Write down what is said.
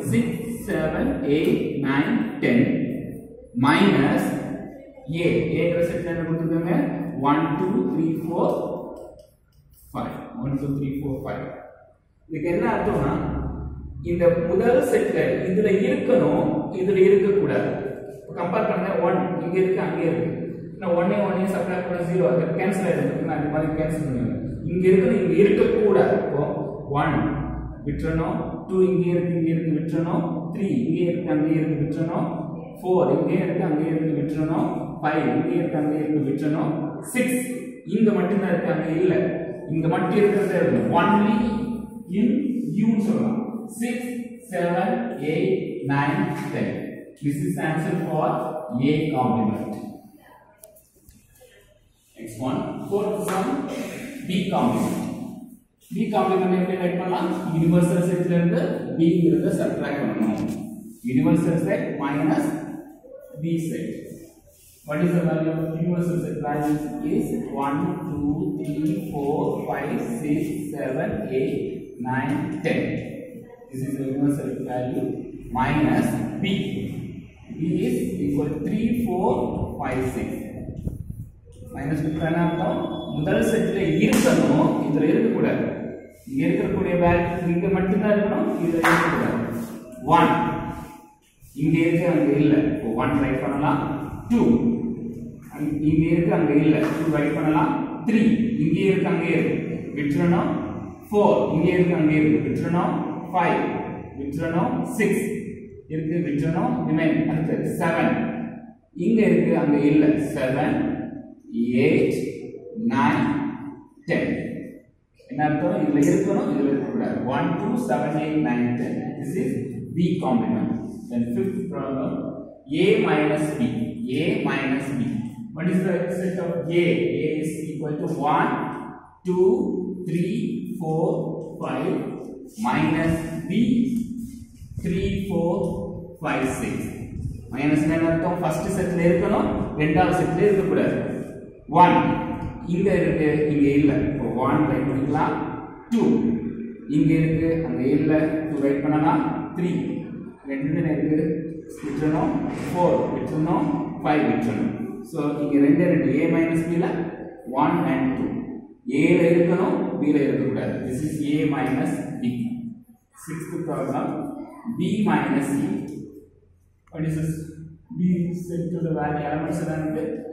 6, 7, 8, 9, 10 minus A. A set என்ன கொடுத்திருக்காங்க 1, 2, 3, 4, 5. 1, 2, 3, 4, 5. இதுக்கு என்ன அர்த்தம்னா இந்த முதல் செட்ல இதுல இருக்கணும், இதுல இருக்க கூடாது. கம்பேர் பண்ணுங்க 1 இங்க இருக்கு அங்க இருக்கு. நான் 1 சப்ட்ராக்ட் பண்ண 0 அது கேன்சல் ஆயிடும். நான் இந்த மாதிரி கேன்சல் பண்ணுவேன். இங்க இருக்கு இங்க இருக்க கூடாது. இப்போ 1 விட்டுறணும், 2 இங்க இருக்கு விட்டுறணும், 3 இங்க இருக்கு அங்க இருக்கு விட்டுறணும், 4 இங்க இருக்கு அங்க இருக்கு விட்டுறணும், 5 இங்க இருக்கு அங்க இருக்கு விட்டுறணும், 6 இங்க மட்டும் தான் இருக்கு அங்க இல்ல. இங்க மட்டும் இருக்கிறதே இருக்கு. only in u சொல்லலாம். 6, 7, 8, 9, 10. This is answer for A complement. Next one, fourth sum, B complement. B complement எப்படி ரைட் பண்ணலாம்? யுனிவர்சல் செட்ல இருந்து B ங்கறத சப்ட்ராக்ட் பண்ணனும். Universal set minus B set. What is the value of universal set? Value is 1, 2, 3, 4, 5, 6, 7, 8, 9, 10. This is the universal value minus B. B is equal to 3, 4, 5, 6. Minus B என்ன அர்த்தம்? முதல் செட்ல இருக்கணும், இதுல இருக்க கூடாது. இங்க இருக்கக்கூடிய வேல்யூ இங்க மட்டும் தான் இருக்கணும், இதுல இருக்க கூடாது. 1 இங்க இருக்கு அங்க இல்ல. இப்போ 1 ரைட் பண்ணலாம். 2 இங்க இருக்கு அங்க இல்ல. 2 ரைட் பண்ணலாம். 3 இங்க இருக்கு அங்க இருக்கு விட்டுறணும். 4 இங்க இருக்கு அங்க இருக்கு விட்டுறணும். 5 விட்டுறணும். 6 இருக்கு விட்டுறணும். ரிமைன் அடுத்து 7 இங்க இருக்கு அங்க இல்ல. 7 8 9 10 என்ன அர்த்தம்? இதுல இருக்கணும், இதுல இருக்க கூடாது. 1 2 7 8 9 10. This is B complement. Then fifth problem, A minus B. A minus B. What is the set of A? A is equal to 1 2 3 4 5 minus B 3 4 5 6. minus என்ன அர்த்தம்? ஃபர்ஸ்ட் செட்ல இருக்கணும், இரண்டாவது செட்ல இருக்க கூடாது. 1 இங்க இருக்கு இங்க இல்ல. இப்போ 1 ரைட் பண்ணிக்கலாம். 2 இங்க இருக்கு அங்க இல்ல. 2 ரைட் பண்ணலாம். 3 ரெண்டு இருக்கு விட்டுறணும். 4 விட்டுறணும். 5 விட்டுறணும். சோ இங்க ரெண்டு A minus B ல 1 and 2. A ல இருக்கணும், B ல இருக்க கூடாது. This is A minus B. Sixth problem, B minus C. What is this? B set to the value elements